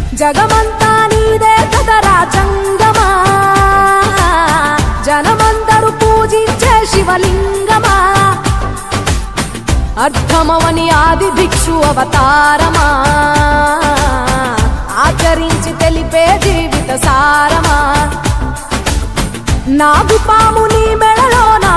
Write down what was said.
జగమంతా నీదే కదరా జంగమా, జనమందరూ పూజించే శివలింగమా, అర్థమవని ఆది భిక్షు అవతారమా, ఆచరించి తెలిపే జీవిత సారమా, నాగుపాము నీ మెడలోన